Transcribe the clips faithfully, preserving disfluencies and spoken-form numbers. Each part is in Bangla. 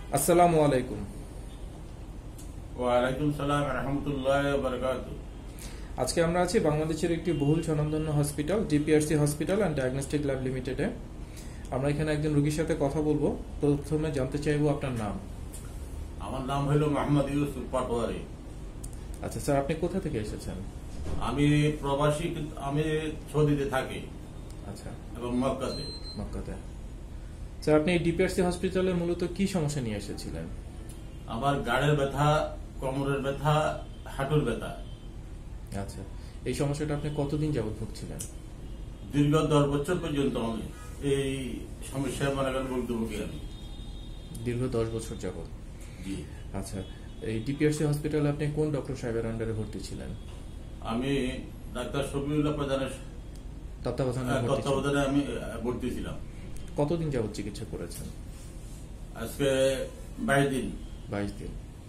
আসসালামু আলাইকুম। ওয়ালাইকুম সালাম রহমতুল্লাহ বারাকাতু। আজকে আমরা আছি বাংলাদেশের একটি বহুল স্বনামধন্য hospital DPRC hospital and diagnostic lab লিমিটেডে। আমরা এখানে একজন রোগীর সাথে কথা বলবো। প্রথমে জানতে চাইবো আপনার নাম। আমার নাম হইল মোহাম্মদ ইউসুফ পাটোয়ারি। আচ্ছা স্যার, আপনি কোথা থেকে এসেছেন? আমি প্রবাসী, কিন্তু আমি সৌদিতে থাকি। আচ্ছা, এবং মক্কাতে। মক্কাতে। স্যার, আপনি ডিপিআরসি হসপিটালে মূলত কি সমস্যা নিয়ে এসেছিলেন? আমার গাড়ের ব্যথা, কোমরের ব্যথা, হাঁটুর ব্যথা। আচ্ছা, এই সমস্যাটা আপনি কতদিন যাবত ভুগছিলেন? দীর্ঘ দশ বছর পর্যন্ত আমি এই সমস্যার মনে করেন ভুক্তভোগী আমি। দীর্ঘ দশ বছর যাবত। জি। আচ্ছা, এই ডিপিআরসি হসপিটালে আপনি কোন ডক্টর সাহেবের আন্ডারে ভর্তি ছিলেন? আমি ডাক্তার শফিউল্লাহ প্রধানের তত্ত্বাবধানে ভর্তি ছিলেন? তত্ত্বাবধানে আমি ভর্তি ছিলাম। কতদিন যাবত চিকিৎসা করেছেন? আজকে বাইশ দিন। বাইশ দিন।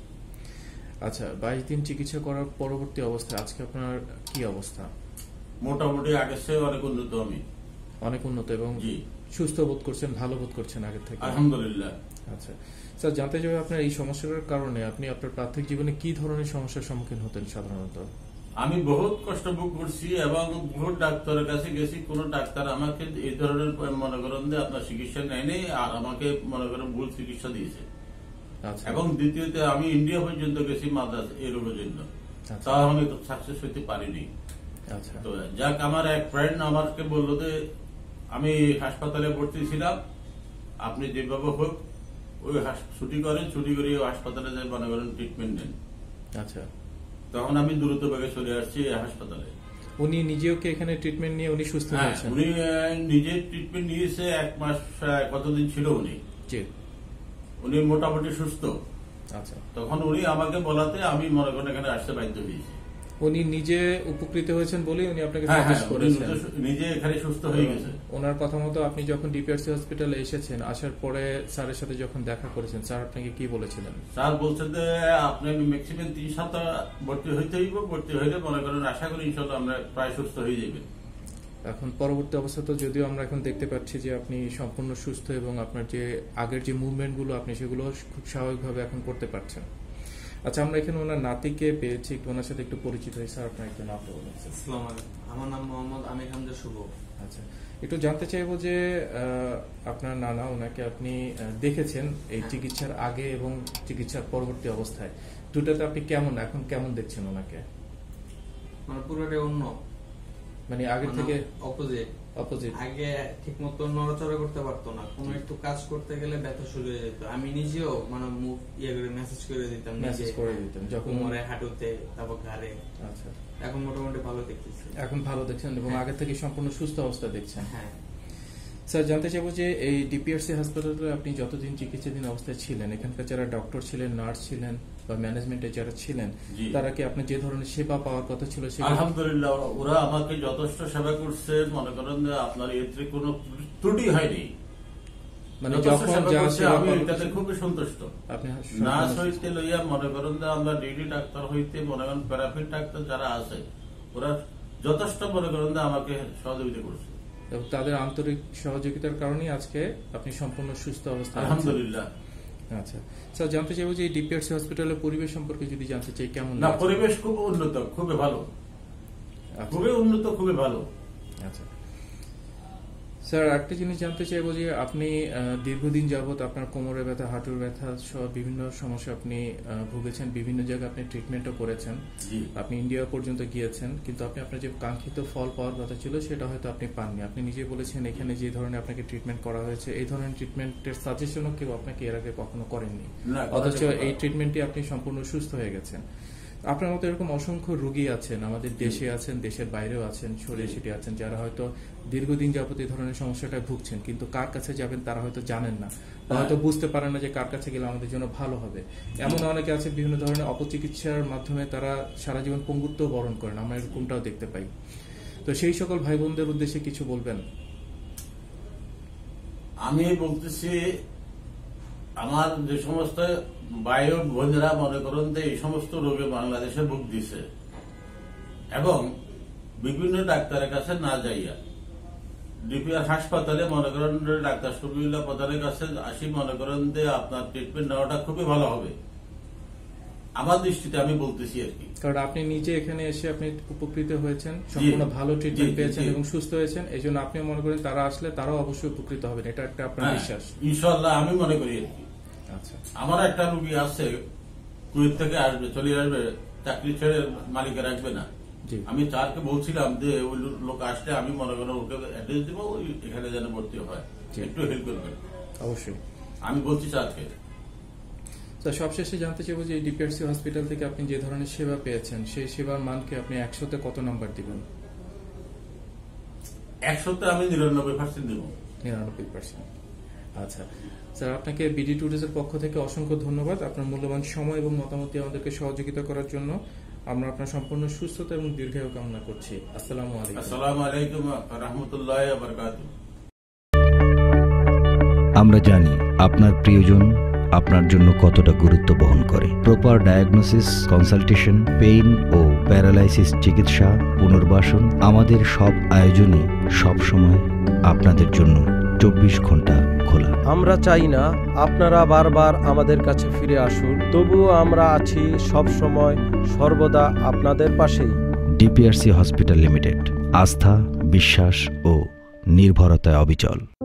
আচ্ছা, বাইশ দিন চিকিৎসা করার পরবর্তী অবস্থায় আজকে আপনার কি অবস্থা? মোটামুটি আগের চেয়ে অনেক উন্নত আমি। অনেক উন্নত এবং জি। সুস্থ বোধ করছেন, ভালো বোধ করছেন আগের থেকে? আলহামদুলিল্লাহ। আচ্ছা স্যার, জানতে চাই আপনার এই সমস্যার কারণে আপনি আপনার প্রাথমিক জীবনে কি ধরনের সমস্যার সম্মুখীন হতেন সাধারণত? আমি বহুত কষ্ট ভোগ করছি এবং বহুত ডাক্তারের কাছে গেছি, কোন ডাক্তার আমাকে এই ধরনের মনে করেন যে আপনার চিকিৎসা নেয়নি, আর আমাকে মনে করেন ভুল চিকিৎসা দিয়েছে। আচ্ছা। এবং দ্বিতীয়তে আমি ইন্ডিয়া পর্যন্ত গেছি মাদ্রাস এই রোগের জন্য, তাও আমি সাকসেস হইতে পারিনি। আচ্ছা। তো যাক, আমার এক ফ্রেন্ড আমাকে বললো যে আমি হাসপাতালে ভর্তি ছিলাম, আপনি যেভাবে হোক ওই ছুটি করেন, ছুটি করে হাসপাতালে যাই মনে করেন ট্রিটমেন্ট নেন। আচ্ছা। তখন আমি দ্রুত ভাবে চলে আসছি হাসপাতালে। উনি নিজেও কি এখানে ট্রিটমেন্ট নিয়ে উনি সুস্থ হয়েছেন? উনি নিজে ট্রিটমেন্ট নিয়েছে, এক মাস কতদিন ছিল উনি। জি। উনি মোটামুটি সুস্থ। আচ্ছা। তখন উনি আমাকে বলাতে আমি মনে করেন এখানে আসতে বাধ্য হয়েছি। উনি নিজে উপকৃত হয়েছেন বলে উনি আপনাকে হ্যাঁ, সাজেস্ট করেছেন? নিজে এখানে সুস্থ হয়ে গেছে। ওনার কথা মতো আপনি যখন ডিপিআরসি হসপিটালে এসেছেন, আসার পরে স্যারের সাথে যখন দেখা করেছেন, স্যার আপনাকে কি বলেছিলেন? স্যার বলছেন যে আপনি ম্যাক্সিমাম তিন সপ্তাহ ভর্তি হইতে হইব, ভর্তি হইলে মনে করেন আশা করি ইনশাল্লাহ আমরা প্রায় সুস্থ হয়ে যাবেন। এখন পরবর্তী অবস্থা তো যদিও আমরা এখন দেখতে পাচ্ছি যে আপনি সম্পূর্ণ সুস্থ এবং আপনার যে আগের যে মুভমেন্টগুলো আপনি সেগুলো খুব স্বাভাবিকভাবে এখন করতে পারছেন। আচ্ছা, আমরা এখানে ওনার নাতিকে পেয়েছি, একটু ওনার সাথে একটু পরিচিত হই। স্যার, আপনার একটু নাম বলুন। আসসালামু আলাইকুম, আমার নাম মোহাম্মদ আমির হামজা শুভ। আচ্ছা, একটু জানতে চাইবো যে আপনার নানা, ওনাকে আপনি দেখেছেন এই চিকিৎসার আগে এবং চিকিৎসার পরবর্তী অবস্থায়, দুটাতে আপনি কেমন এখন কেমন দেখছেন ওনাকে? মানে পুরোটাই অন্য, মানে আগের থেকে অপোজিট। অপোজিট। আগে ঠিক মতো নড়াচড়া করতে পারতো না, কোনো একটু কাজ করতে গেলে ব্যথা শুরু হয়ে যেত। আমি নিজেও মানে মুখ ইয়ে করে মেসেজ করে দিতাম, মেসেজ করে দিতাম যখন কোমরে, হাঁটুতে, তারপর ঘাড়ে। আচ্ছা, এখন মোটামুটি ভালো দেখতেছি। এখন ভালো দেখছেন এবং আগে থেকে সম্পূর্ণ সুস্থ অবস্থা দেখছেন? হ্যাঁ। স্যার, জানতে চাইবো যে এই ডিপিআরসি হাসপাতালে আপনি যতদিন চিকিৎসাধীন অবস্থায় ছিলেন, এখানকার যারা ডক্টর ছিলেন, নার্স ছিলেন বা ম্যানেজমেন্টে যারা ছিলেন, তারা কি আপনি যে ধরনের সেবা পাওয়ার কথা ছিল? আলহামদুলিল্লাহ, ওরা আমাকে যথেষ্ট সেবা করছে। মনে করেন যে আপনার এতে কোনো ত্রুটি হয়নি, মানে যখন আমি এটাতে খুবই সন্তুষ্ট। আপনি নার্স হইতে লইয়া মনে করেন যে আমরা ডিডি ডাক্তার হইতে মনে করেন প্যারাফিট ডাক্তার যারা আছে, ওরা যথেষ্ট মনে করেন যে আমাকে সহযোগিতা করছে। তাদের আন্তরিক সহযোগিতার কারণেই আজকে আপনি সম্পূর্ণ সুস্থ অবস্থায় আছেন। আলহামদুলিল্লাহ। আচ্ছা স্যার, জানতে চাইবো যে এই ডিপিআরসি হসপিটালের পরিবেশ সম্পর্কে যদি জানতে চাই, কেমন? না, পরিবেশ খুব উন্নত, খুবই ভালো, খুবই উন্নত, খুবই ভালো। আচ্ছা স্যার, একটা জিনিস জানতে চাইবো যে আপনি দীর্ঘদিন যাবত আপনার কোমরে ব্যথা, হাঁটুর ব্যথা সহ বিভিন্ন সমস্যা আপনি ভুগেছেন, বিভিন্ন জায়গায় আপনি ট্রিটমেন্টও করেছেন, আপনি ইন্ডিয়া পর্যন্ত গিয়েছেন, কিন্তু আপনি আপনার যে কাঙ্ক্ষিত ফল পাওয়ার কথা ছিল সেটা হয়তো আপনি পাননি। আপনি নিজে বলেছেন এখানে যে ধরনের আপনাকে ট্রিটমেন্ট করা হয়েছে, এই ধরনের ট্রিটমেন্টের সাজেশনও কেউ আপনাকে এর আগে কখনো করেননি, অথচ এই ট্রিটমেন্টে আপনি সম্পূর্ণ সুস্থ হয়ে গেছেন। আপনার মতো এরকম অসংখ্য রোগী আছেন, আমাদের দেশে আছেন, দেশের বাইরেও আছেন, ছড়িয়ে ছিটিয়ে আছেন, যারা হয়তো দীর্ঘদিন যাবত এই ধরনের সমস্যাটা ভুগছেন, কিন্তু কার কাছে যাবেন তারা হয়তো জানেন না, বা হয়তো বুঝতে পারেন না যে কার কাছে গেলে আমাদের জন্য ভালো হবে। এমন অনেকে আছে বিভিন্ন ধরনের অপচিকিৎসার মাধ্যমে তারা সারা জীবন পঙ্গুত্ব বরণ করেন, আমরা এরকমটাও দেখতে পাই। তো সেই সকল ভাই বোনদের উদ্দেশ্যে কিছু বলবেন? আমি বলতেছি, আমার যে সমস্ত ভাই বোনেরা মনে করেন যে এই সমস্ত রোগে বাংলাদেশে ভোগ দিছে এবং বিভিন্ন ডাক্তারের কাছে না যাইয়া ডিপিআর হাসপাতালে মনে করেন যে ডাক্তার শফিউল্লাহ প্রধানের কাছে আসি, মনে করেন যে আপনার ট্রিটমেন্ট নেওয়াটা খুবই ভালো হবে আমার দৃষ্টিতে, আমি বলতেছি আর কি। কারণ আপনি নিজে এখানে এসে আপনি উপকৃত হয়েছেন, সম্পূর্ণ ভালো ট্রিটমেন্ট পেয়েছেন এবং সুস্থ হয়েছেন, এই জন্য আপনি মনে করেন তারা আসলে তারাও অবশ্যই উপকৃত হবেন, এটা একটা আপনার বিশ্বাস? ইনশাল্লাহ আমি মনে করি আর কি। আচ্ছা, আমার একটা রুগী আছে কুয়েত থেকে আসবে, চলে আসবে, চাকরি ছেড়ে মালিকে রাখবে না। আমি স্যারকে বলছিলাম যে ওই লোক আসলে আমি মনে করেন ওকে অ্যাড্রেস দিব, এখানে যেন ভর্তি হয়, একটু হেল্প করবেন। অবশ্যই আমি বলছি স্যারকে। সবশেষে জানতে চাইবো যে ডিপিআরসি হসপিটাল থেকে আপনি যে ধরনের সেবা পেয়েছেন সেই সেবার মানকে আপনি একশোতে কত নাম্বার দিবেন? একশোতে আমি নিরানব্বই পার্সেন্ট দেব। নিরানব্বই পার্সেন্ট। আচ্ছা স্যার, আপনাকে বিডি ট্যুরিজের পক্ষ থেকে অসংখ্য ধন্যবাদ আপনার মূল্যবান সময় এবং মতামত দিয়ে আমাদেরকে সহযোগিতা করার জন্য। আমরা আপনার সম্পূর্ণ সুস্থতা এবং দীর্ঘায়ু কামনা করছি। আসসালামু আলাইকুম। আসসালামু আলাইকুম রাহমাতুল্লাহি ওয়া বারাকাতুহু। আমরা জানি আপনার প্রিয়জন আপনার জন্য কতটা গুরুত্ব বহন করে। প্রপার ডায়াগনোসিস, কনসালটেশন, পেইন ও প্যারালাইসিস চিকিৎসা, পুনর্বাসন, আমাদের সব আয়োজনই সব সময় আপনাদের জন্য চব্বিশ ঘন্টা খোলা। আমরা চাই না আপনারা বারবার আমাদের কাছে ফিরে আসুন, তবুও আমরা আছি সব সময় সর্বদা আপনাদের পাশেই। ডিপিআরসি হসপিটাল লিমিটেড, আস্থা, বিশ্বাস ও নির্ভরতায় অবিচল।